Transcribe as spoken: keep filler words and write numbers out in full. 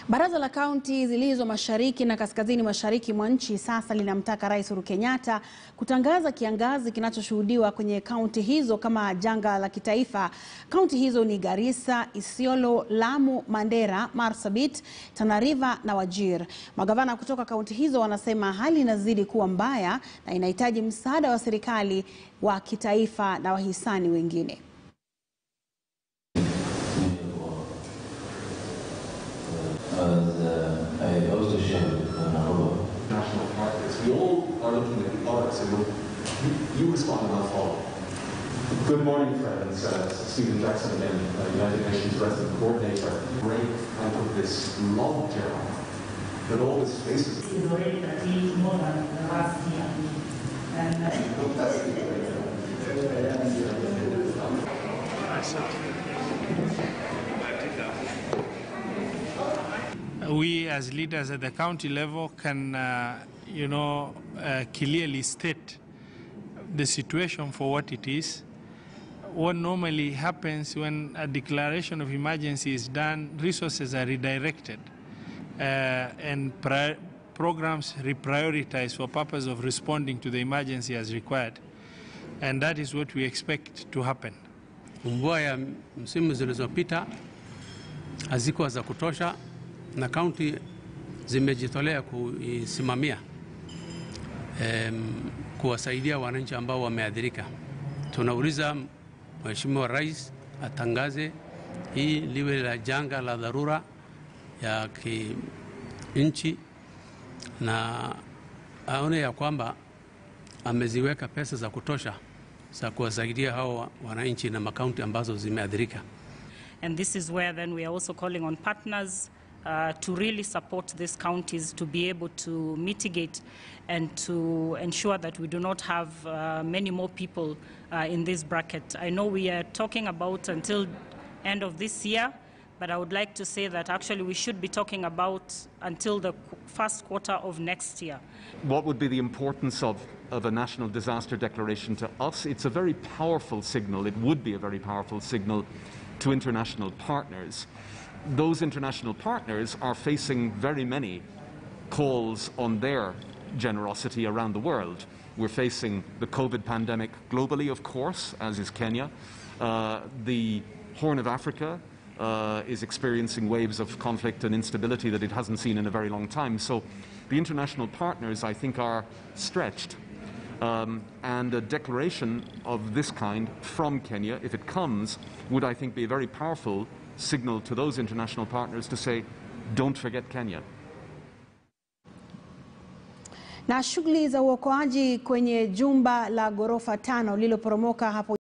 Baraza la kaunti zilizo mashariki na kaskazini mashariki mwa nchi sasa linamtaka Rais Uhuru Kenyatta kutangaza kiangazi kinachoshuhudiwa kwenye kaunti hizo kama janga la kitaifa. Kaunti hizo ni Garissa, Isiolo, Lamu, Mandera, Marsabit, Tana River na Wajir. Magavana kutoka kaunti hizo wanasema hali inazidi kuwa mbaya na inahitaji msaada wa serikali wa kitaifa na wahisani wengine. As uh, I also shared with Nahoro. National partners, we all are looking at the audits and you, you respond and I'll follow. Good morning, friends. Uh, Stephen Jackson again, uh, United Nations Resident Coordinator. Break out of this logjam that always faces. It's already achieved more than the last year. And, We as leaders at the county level can, uh, you know, uh, clearly state the situation for what it is. What normally happens when a declaration of emergency is done, resources are redirected uh, and programs reprioritized for purpose of responding to the emergency as required. And that is what we expect to happen. Mvua ya msimu zilizopita hazikuwa za kutosha na kaunti zimejitolea kuisimamia um, kuwasaidia wananchi ambao wameathirika. Tunauliza Mheshimiwa Rais atangaze hii liwe la janga la dharura ya kinchi na aone ya kwamba ameziweka pesa za kutosha za kuwasaidia hao wananchi na makaunti ambazo zimeathirika. And this is where then we are also calling on partners Uh, to really support these counties to be able to mitigate and to ensure that we do not have uh, many more people uh, in this bracket. I know we are talking about until end of this year, but I would like to say that actually we should be talking about until the first quarter of next year. What would be the importance of, of a national disaster declaration to us? It's a very powerful signal. It would be a very powerful signal to international partners. Those international partners are facing very many calls on their generosity around the world. We're facing the COVID pandemic globally, of course, as is Kenya. Uh, the Horn of Africa uh, is experiencing waves of conflict and instability that it hasn't seen in a very long time. So the international partners, I think, are stretched. Um, and a declaration of this kind from Kenya, if it comes, would, I think, be a very powerful signal to those international partners to say, don't forget Kenya. Na shughuli za uokoaji kwenye jumba la ghorofa tano lililoporomoka hapo